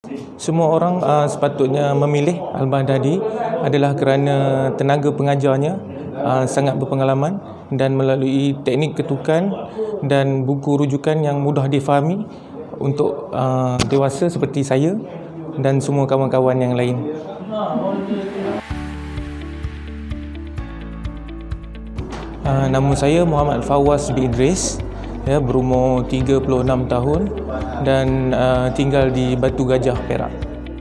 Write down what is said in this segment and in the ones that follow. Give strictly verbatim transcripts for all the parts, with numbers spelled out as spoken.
Semua orang uh, sepatutnya memilih Al-Baghdadi adalah kerana tenaga pengajarnya uh, sangat berpengalaman dan melalui teknik ketukan dan buku rujukan yang mudah difahami untuk uh, dewasa seperti saya dan semua kawan-kawan yang lain. Uh, nama saya Muhammad Fawaz bin Idris, ya, berumur tiga puluh enam tahun dan uh, tinggal di Batu Gajah, Perak.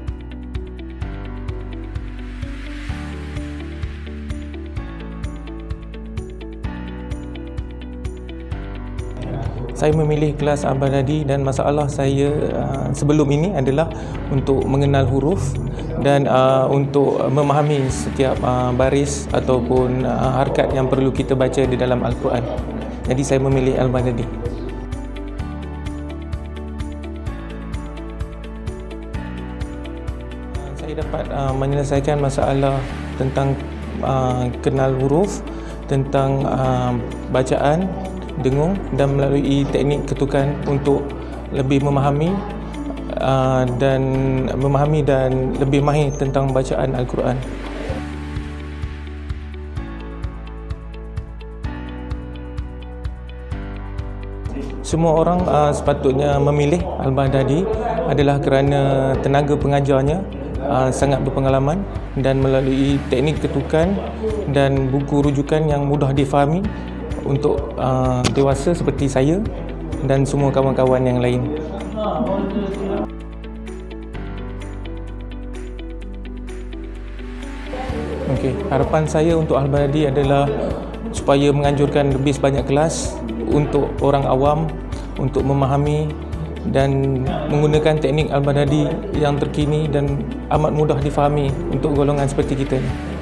Saya memilih kelas Al-Baghdadi dan masalah saya uh, sebelum ini adalah untuk mengenal huruf dan uh, untuk memahami setiap uh, baris ataupun uh, harakat yang perlu kita baca di dalam Al-Quran. Jadi saya memilih Al-Baghdadi. Uh, saya dapat uh, menyelesaikan masalah tentang uh, kenal huruf, tentang uh, bacaan, dengung dan melalui teknik ketukan untuk lebih memahami uh, dan memahami dan lebih mahir tentang bacaan Al-Quran. Semua orang uh, sepatutnya memilih Al-Baghdadi adalah kerana tenaga pengajarnya uh, sangat berpengalaman dan melalui teknik ketukan dan buku rujukan yang mudah difahami untuk uh, dewasa seperti saya dan semua kawan-kawan yang lain. Okey, harapan saya untuk Al-Baghdadi adalah supaya menganjurkan lebih sebanyak kelas untuk orang awam untuk memahami dan menggunakan teknik Al-Baghdadi yang terkini dan amat mudah difahami untuk golongan seperti kita ni.